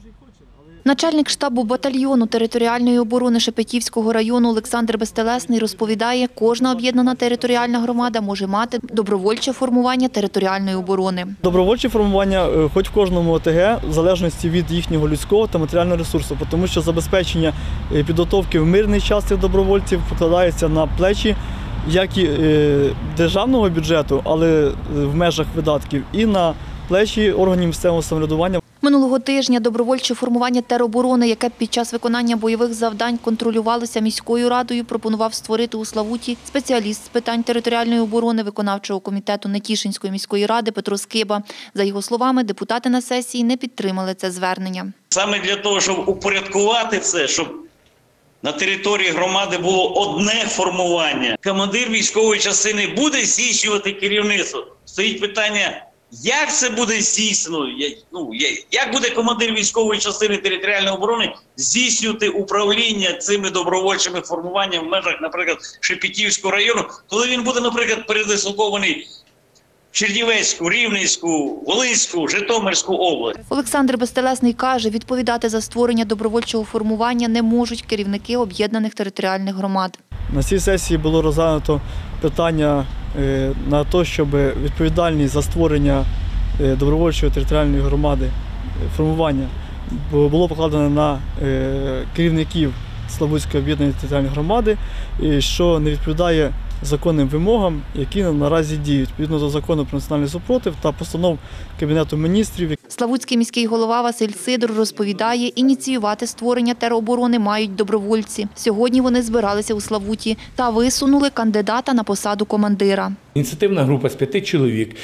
Начальник штабу батальйону територіальної оборони Шепетівського району Олександр Безтелесний розповідає, кожна об'єднана територіальна громада може мати добровольче формування територіальної оборони. Добровольче формування хоч в кожному ОТГ, в залежності від їхнього людського та матеріального ресурсу, тому що забезпечення підготовки в мирний час цих добровольців покладається на плечі як і державного бюджету, але в межах видатків, і на плечі органів місцевого самоврядування. Минулого тижня добровольче формування тероборони, яке під час виконання бойових завдань контролювалося міською радою, пропонував створити у Славуті спеціаліст з питань територіальної оборони виконавчого комітету Нетішинської міської ради Петро Скиба. За його словами, депутати на сесії не підтримали це звернення. Саме для того, щоб упорядкувати це, щоб на території громади було одне формування, командир військової частини буде здійснювати керівництво. Стоїть питання, як це буде здійснено, як буде командир військової частини територіальної оборони здійснювати управління цими добровольчими формуваннями в межах, наприклад, Шепетівського району, коли він буде, наприклад, передислокований в Чернівецьку, Рівненську, Волинську, Житомирську область. Олександр Безтелесний каже, відповідати за створення добровольчого формування не можуть керівники об'єднаних територіальних громад. На цій сесії було розглянуто питання на те, щоб відповідальність за створення добровольчої територіальної громади, формування, було покладено на керівників Славутської об'єднаної територіальної громади, що не відповідає законним вимогам, які наразі діють, відповідно до закону про національний супротив та постанов Кабінету міністрів. Славутський міський голова Василь Сидор розповідає, ініціювати створення тероборони мають добровольці. Сьогодні вони збиралися у Славуті та висунули кандидата на посаду командира. Ініціативна група з 5 чоловік,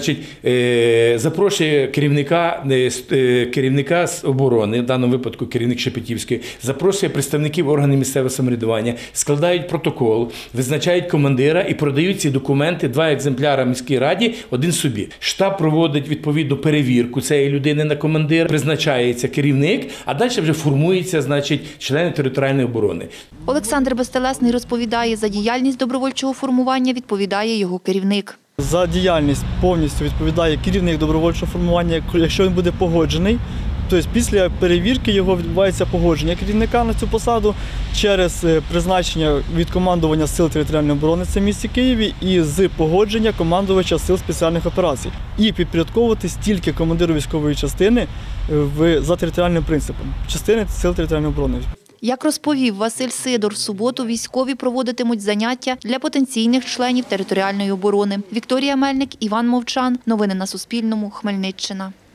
запрошує керівника з оборони, в даному випадку керівник Шепетівської, запрошує представників органів місцевого самоврядування, складають протокол, визначають командира і продають ці документи, 2 екземпляри міській раді, 1 собі. Штаб проводить відповідну перевірку цієї людини на командира, призначається керівник, а далі вже формується, члени територіальної оборони. Олександр Безтелесний розповідає, за діяльність добровольчого формування відповідає його керівник. За діяльність повністю відповідає керівник добровольчого формування, якщо він буде погоджений. Тобто після перевірки його відбувається погодження керівника на цю посаду через призначення від командування Сил територіальної оборони, це в місті Києві, і з погодження командувача Сил спеціальних операцій. І підпорядковуватись тільки командиру військової частини за територіальним принципом, частини Сил територіальної оборони. Як розповів Василь Сидор, в суботу військові проводитимуть заняття для потенційних членів територіальної оборони. Вікторія Мельник, Іван Мовчан. Новини на Суспільному. Хмельниччина.